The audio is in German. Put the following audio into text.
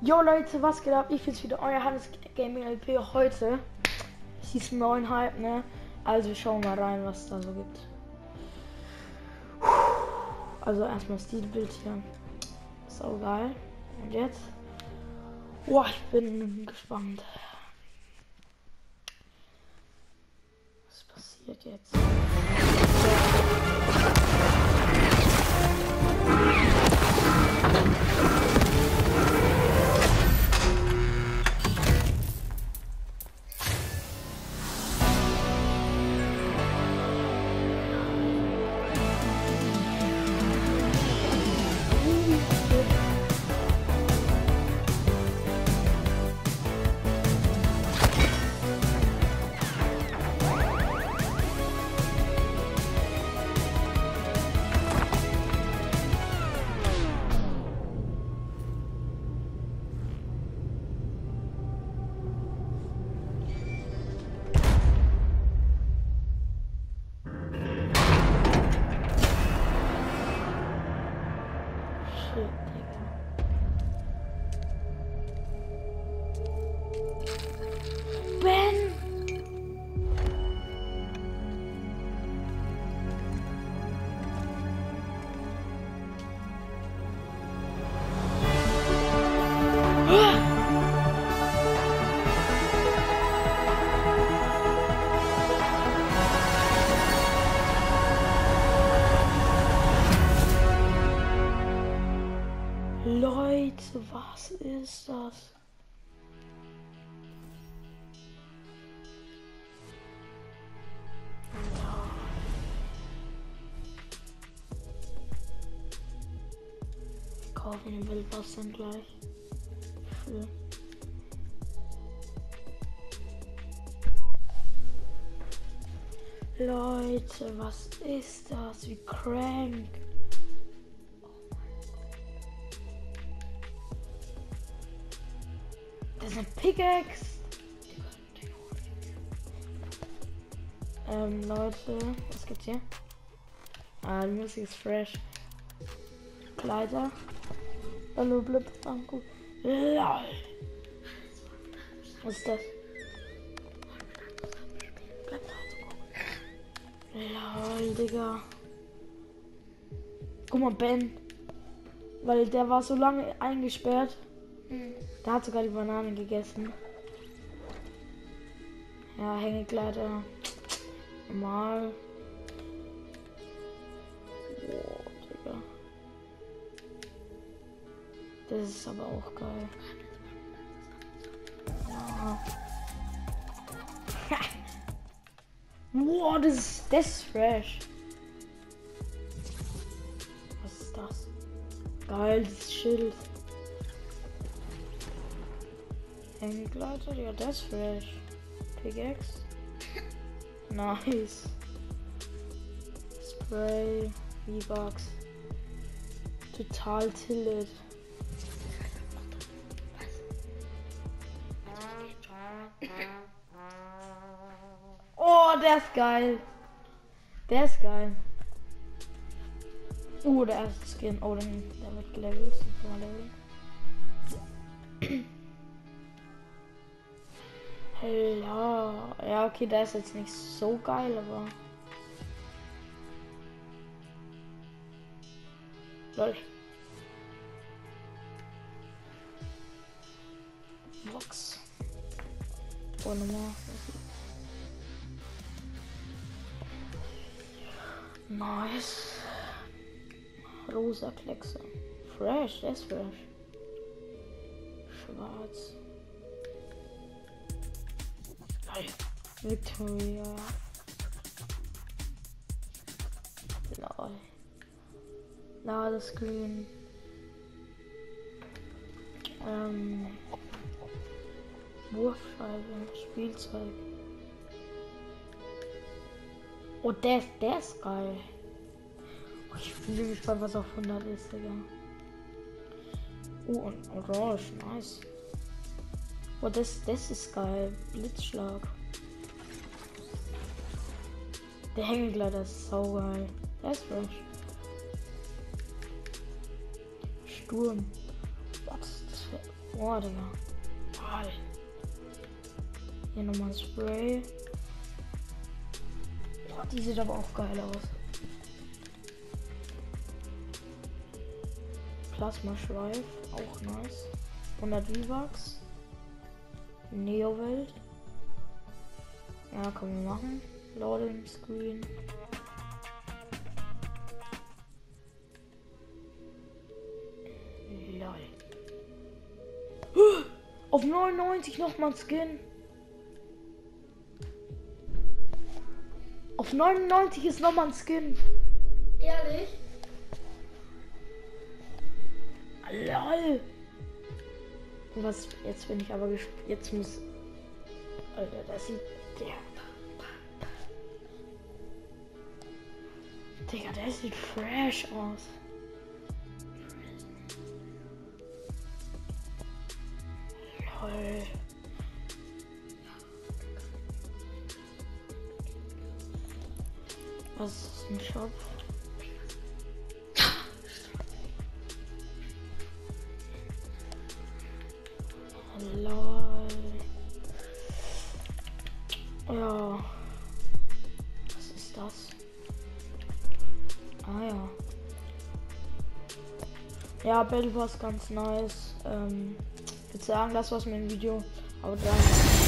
Jo Leute, was geht ab? Ich bin's wieder, euer Hannes Gaming LP. Heute ist 9,5, ne? Also schauen wir mal rein, was es da so gibt. Also erstmal Stilbild hier. Sau geil. Und jetzt? Boah, ich bin gespannt. Was passiert jetzt? Ben! Leute, was ist das? Ich kaufe den Wildpass dann gleich. Für. Leute, was ist das? Wie crank. Das ist eine Pickaxe. Leute, was gibt's hier? Ah, die Musik ist fresh. Kleider. Hallo, Blitz-Anku. LOL. Was ist das? LOL, Digga. Guck mal, Ben. Weil der war so lange eingesperrt. Der hat sogar die Banane gegessen. Ja, Hängekleider. Normal. Boah, Digga. Das ist aber auch geil. Ja. Boah, das ist fresh. Was ist das? Geil, das Schild. Hängegleiter, ja, das ist fresh. Pickaxe. Nice. Spray. V-Bucks. Total tilted. Oh, der ist geil. Der ist geil. Der erste Skin. Oh, der wird gelevelt. Hello. Ja, okay, der ist jetzt nicht so geil, aber. Lol. Box. Oh, nochmal. Nice. Rosa Kleckse. Fresh, das ist fresh. Schwarz. Victoria. Lol. Ladescreen. Wurfscheibe. Spielzeug. Oh, der ist geil. Oh, ich bin gespannt, was auf 100 ist, Digga. Oh, und Orange. Nice. Oh, das ist geil. Blitzschlag. Der Hängegleiter ist saugeil. Der ist fresh. Sturm. Was ist das für... Boah, Digga. Geil. Hier nochmal ein Spray. Boah, die sieht aber auch geil aus. Plasma Schweif, auch nice. 100 V-Bucks. Neo-Welt. Ja, können wir machen. Loading Screen. Lol. Auf 99 nochmal Skin. Auf 99 ist nochmal ein Skin. Ehrlich? Lol. Was? Jetzt bin ich aber gespannt. Jetzt muss. Alter, das sieht. Digga, der sieht fresh aus. Lol. Was ist ein Shop? Lol. Ja. Was ist das? Ah ja. Ja, Battle Pass ganz nice. Ich würde sagen, das war's mit dem Video. Aber dann.